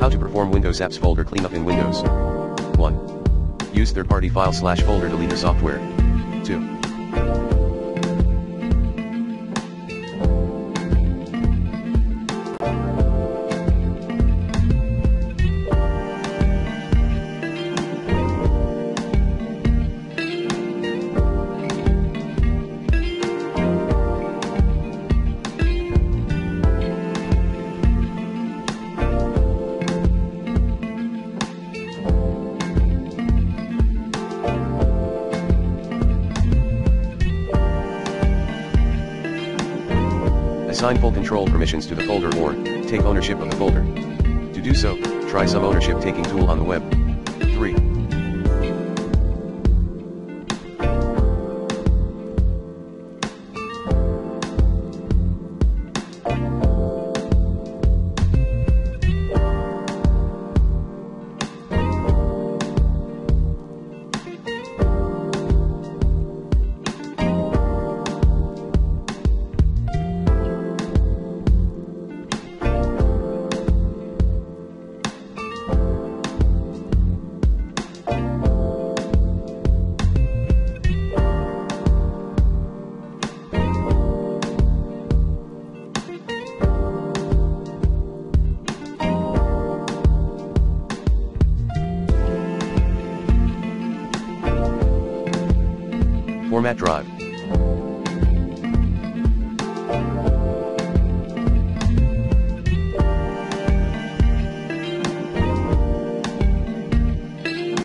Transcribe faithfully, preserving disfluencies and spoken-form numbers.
How to perform Windows Apps folder cleanup in Windows. one. Use third-party file slash folder deleter software. two. Assign full control permissions to the folder or take ownership of the folder. To do so, try some ownership taking tool on the web. three. Format drive.